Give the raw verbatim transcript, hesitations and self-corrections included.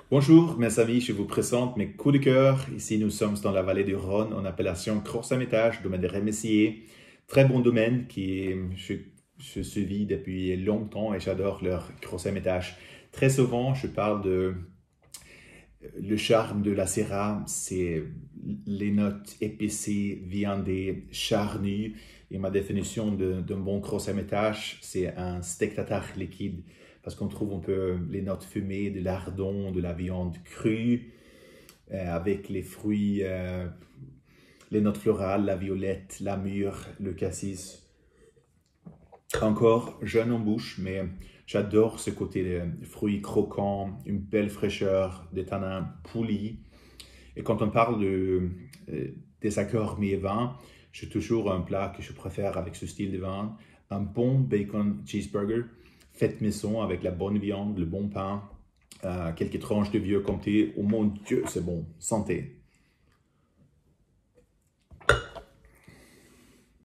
Bonjour mes amis, je vous présente mes coups de cœur. Ici nous sommes dans la vallée du Rhône en appellation Crozes-Hermitage, domaine de Rémessier. Très bon domaine qui je, je suivis depuis longtemps et j'adore leur Crozes-Hermitage. Très souvent je parle de le charme de la Syrah, c'est les notes épicées, viandées, charnues. Et ma définition d'un bon Crozes-Hermitage, c'est un steak tartare liquide. Parce qu'on trouve un peu les notes fumées, de lardon, de la viande crue, euh, avec les fruits, euh, les notes florales, la violette, la mûre, le cassis. Encore jeune en bouche, mais j'adore ce côté de fruits croquants, une belle fraîcheur, des tanins polis. Et quand on parle de, euh, des accords mi-vin, j'ai toujours un plat que je préfère avec ce style de vin, un bon bacon cheeseburger, fait maison avec la bonne viande, le bon pain, euh, quelques tranches de vieux comté. Oh mon Dieu, c'est bon, santé!